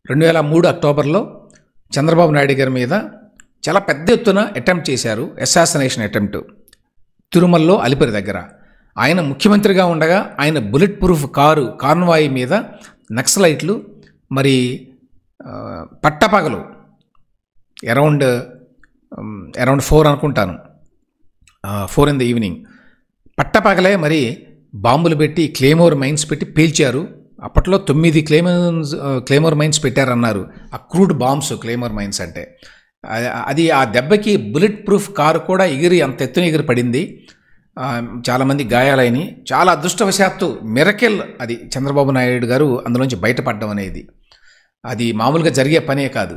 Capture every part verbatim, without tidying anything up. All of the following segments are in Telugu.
రెండు వేల మూడు అక్టోబర్లో చంద్రబాబు నాయుడు గారి మీద చాలా పెద్ద ఎత్తున అటెంప్ట్ చేశారు, అసాసినేషన్ అటెంప్ట్ తిరుమలలో అలిపిరి దగ్గర. ఆయన ముఖ్యమంత్రిగా ఉండగా ఆయన బుల్లెట్ ప్రూఫ్ కారు కాన్వాయ్ మీద నక్సలైట్లు మరి పట్టపగలు అరౌండ్ అరౌండ్ ఫోర్ అనుకుంటాను ఫోర్ ఇన్ ద ఈవినింగ్ పట్టపగలే మరి బాంబులు పెట్టి క్లేమోర్ మైన్స్ పెట్టి పేల్చారు. అప్పట్లో తొమ్మిది క్లేమోర్స్ క్లేమోర్ మైన్స్ పెట్టారన్నారు. ఆ క్రూడ్ బాంబ్స్ క్లేమోర్ మైన్స్ అంటే అది ఆ దెబ్బకి బుల్లెట్ ప్రూఫ్ కారు కూడా ఎగిరి అంత ఎత్తున ఎగిరి పడింది. చాలామంది గాయాలైనవి. చాలా అదృష్టవశాత్తు మిరకెల్ అది చంద్రబాబు నాయుడు గారు అందులోంచి బయటపడడం అనేది అది మామూలుగా జరిగే పనే కాదు.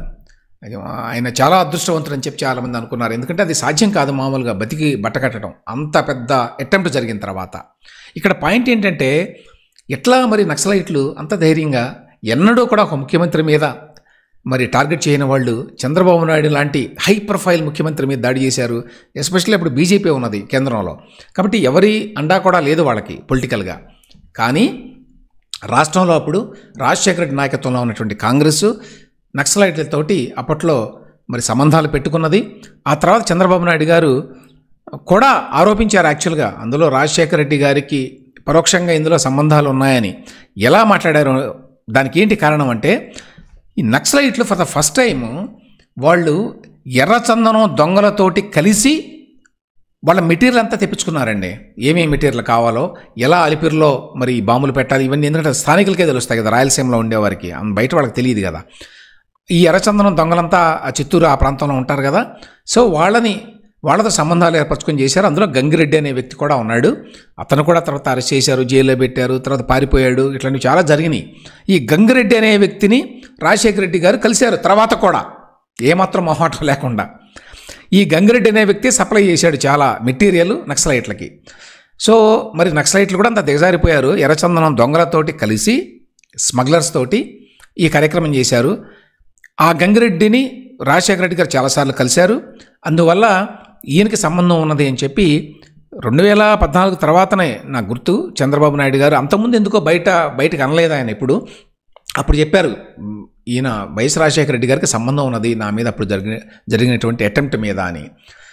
ఆయన చాలా అదృష్టవంతుడు అని చెప్పి చాలామంది అనుకున్నారు. ఎందుకంటే అది సాధ్యం కాదు మామూలుగా బతికి బట్టకట్టడం అంత పెద్ద అటెంప్ట్ జరిగిన తర్వాత. ఇక్కడ పాయింట్ ఏంటంటే ఎట్లా మరి నక్సలైట్లు అంత ధైర్యంగా ఎన్నడూ కూడా ఒక ముఖ్యమంత్రి మీద మరి టార్గెట్ చేయని వాళ్ళు చంద్రబాబు నాయుడు లాంటి హై ప్రొఫైల్ ముఖ్యమంత్రి మీద దాడి చేశారు. ఎస్పెషల్లీ ఇప్పుడు బీజేపీ ఉన్నది కేంద్రంలో, కాబట్టి ఎవరి అండా కూడా లేదు వాళ్ళకి పొలిటికల్గా. కానీ రాష్ట్రంలో అప్పుడు రాజశేఖర రెడ్డి నాయకత్వంలో ఉన్నటువంటి కాంగ్రెస్ నక్సలైట్లతోటి అప్పట్లో మరి సంబంధాలు పెట్టుకున్నది. ఆ తర్వాత చంద్రబాబు నాయుడు గారు కూడా ఆరోపించారు యాక్చువల్గా అందులో రాజశేఖర రెడ్డి గారికి పరోక్షంగా ఇందులో సంబంధాలు ఉన్నాయని. ఎలా మాట్లాడారు, దానికి ఏంటి కారణం అంటే ఈ నక్సలైట్లు ఫర్ ద ఫస్ట్ టైము వాళ్ళు ఎర్రచందనం దొంగలతోటి కలిసి వాళ్ళ మెటీరియల్ అంతా తెప్పించుకున్నారండి. ఏమేమి మెటీరియల్ కావాలో, ఎలా అలిపిరిలో మరి బాంబులు పెట్టాలి, ఇవన్నీ ఎందుకంటే స్థానికులకే తెలుస్తాయి కదా, రాయలసీమలో ఉండేవారికి, బయట వాళ్ళకి తెలియదు కదా. ఈ ఎర్రచందనం దొంగలంతా ఆ చిత్తూరు ఆ ప్రాంతంలో ఉంటారు కదా, సో వాళ్ళని వాళ్ళతో సంబంధాలు ఏర్పరచుకొని చేశారు. అందులో గంగిరెడ్డి అనే వ్యక్తి కూడా ఉన్నాడు. అతను కూడా తర్వాత అరెస్ట్ చేశారు, జైల్లో పెట్టారు, తర్వాత పారిపోయాడు. ఇట్లాంటివి చాలా జరిగినాయి. ఈ గంగిరెడ్డి అనే వ్యక్తిని రాజశేఖర రెడ్డి గారు కలిశారు తర్వాత కూడా, ఏమాత్రం మొహమాటం లేకుండా. ఈ గంగిరెడ్డి అనే వ్యక్తి సప్లై చేశాడు చాలా మెటీరియల్ నక్సలైట్లకి. సో మరి నక్సలైట్లు కూడా అంత దిగజారిపోయారు. ఎర్రచందనం దొంగలతోటి కలిసి స్మగ్లర్స్ తోటి ఈ కార్యక్రమం చేశారు. ఆ గంగిరెడ్డిని రాజశేఖర రెడ్డి గారు చాలాసార్లు కలిశారు. అందువల్ల ఈయనకి సంబంధం ఉన్నది అని చెప్పి రెండు వేల పద్నాలుగు తర్వాతనే నాకు గుర్తు చంద్రబాబు నాయుడు గారు, అంతకుముందు ఎందుకో బయట బయటకు అనలేదు ఆయన ఎప్పుడు, అప్పుడు చెప్పారు ఈయన వైఎస్ రాజశేఖర రెడ్డి గారికి సంబంధం ఉన్నది నా మీద అప్పుడు జరిగిన జరిగినటువంటి అటెంప్ట్ మీద అని.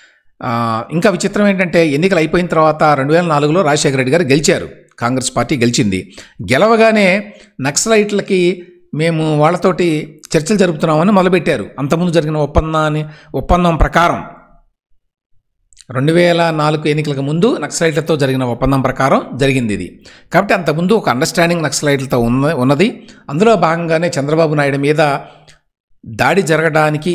ఇంకా విచిత్రం ఏంటంటే ఎన్నికలు అయిపోయిన తర్వాత రెండు వేల నాలుగులో రాజశేఖర రెడ్డి గారు గెలిచారు, కాంగ్రెస్ పార్టీ గెలిచింది. గెలవగానే నక్సలైట్లకి మేము వాళ్ళతోటి చర్చలు జరుపుతున్నామని మొదలుపెట్టారు. అంతకుముందు జరిగిన ఒప్పందాన్ని ఒప్పందం ప్రకారం రెండు వేల నాలుగు ఎన్నికలకు ముందు నక్సలైట్లతో జరిగిన ఒప్పందం ప్రకారం జరిగింది ఇది. కాబట్టి అంతకుముందు ఒక అండర్స్టాండింగ్ నక్సలైట్లతో ఉన్న ఉన్నది అందులో భాగంగానే చంద్రబాబు నాయుడు మీద దాడి జరగడానికి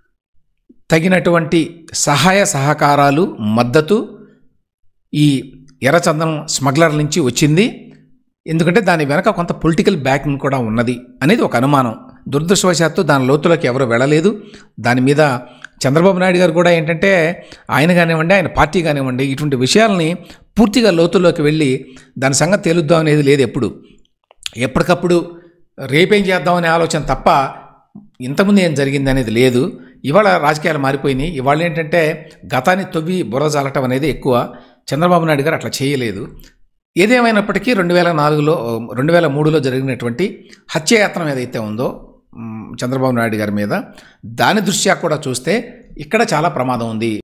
తగినటువంటి సహాయ సహకారాలు మద్దతు ఈ ఎర్రచందనం స్మగ్లర్ నుంచి వచ్చింది. ఎందుకంటే దాని వెనక కొంత పొలిటికల్ బ్యాకింగ్ కూడా ఉన్నది అనేది ఒక అనుమానం. దురదృష్టవశాత్తు దాని లోతులోకి ఎవరు వెళ్ళలేదు. దాని మీద చంద్రబాబు నాయుడు గారు కూడా ఏంటంటే ఆయన కానివ్వండి, ఆయన పార్టీ కానివ్వండి, ఇటువంటి విషయాల్ని పూర్తిగా లోతుల్లోకి వెళ్ళి దాని సంగతి తేలుద్దాం అనేది లేదు. ఎప్పుడు ఎప్పటికప్పుడు రేపేం చేద్దామనే ఆలోచన తప్ప ఇంతకుముందు ఏం జరిగింది అనేది లేదు. ఇవాళ రాజకీయాలు మారిపోయినాయి. ఇవాళ ఏంటంటే గతాన్ని తవ్వి బుర్ర జాలటం అనేది ఎక్కువ. చంద్రబాబు నాయుడు గారు అట్లా చేయలేదు. ఏదేమైనప్పటికీ రెండు వేల నాలుగులో రెండు వేల మూడులో జరిగినటువంటి హత్యాయత్నం ఏదైతే ఉందో చంద్రబాబు నాయుడు గారి మీద, దాని దృష్ట్యా కూడా చూస్తే ఇక్కడ చాలా ప్రమాదం ఉంది.